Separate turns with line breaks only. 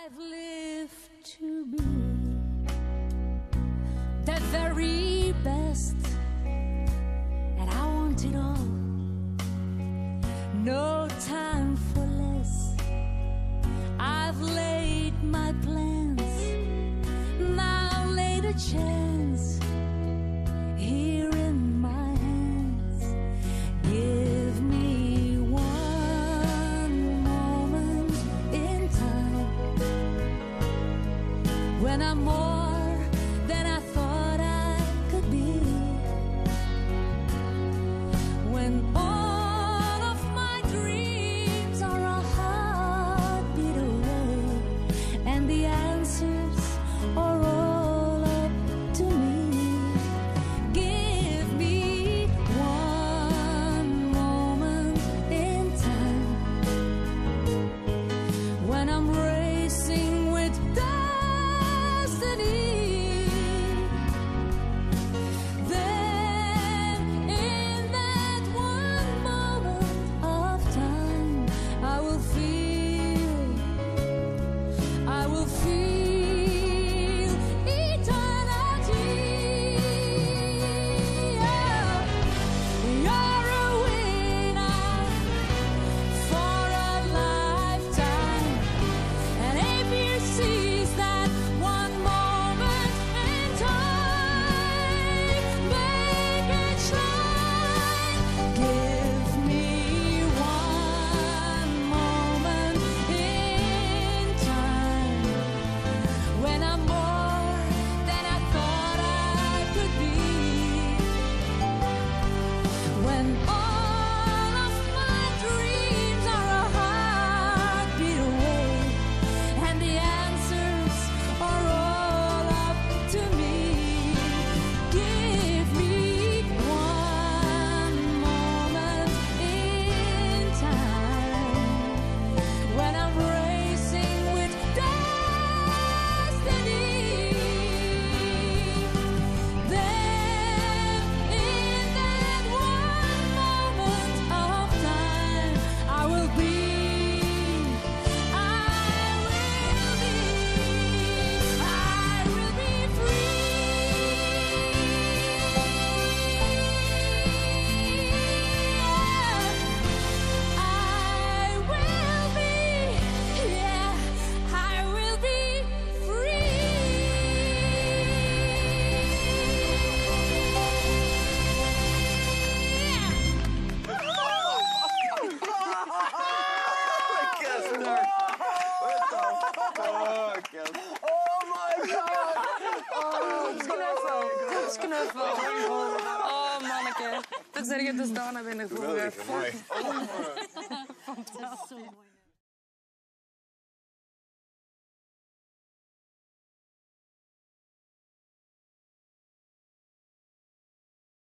I've lived to be the very best, and I want it all. No time for less. I've laid my plans, now laid a chance here in my hands. Give me one moment in time when I'm more than I thought I could be, when all of my dreams are a heartbeat away, and the answers are all up to me. Give me one moment in time when I'm racing with destiny. Then in that one moment of time, I will feel eternity. You're a winner for a lifetime, and APR sees that one moment in time. Make it shine. Give me one moment in time when I'm more than I thought I could be, when all of my dreams are a heartbeat away, and the answers are all up to me. Give me one moment in time when I'm racing with destiny. Then in that one moment of time, I will be free. I will be free.
Oh my god!
Knuffel. Oh, manneke. Dat zeg ik dus daarna binnen voor.
Geweldig, mooi.
Dat is zo mooi.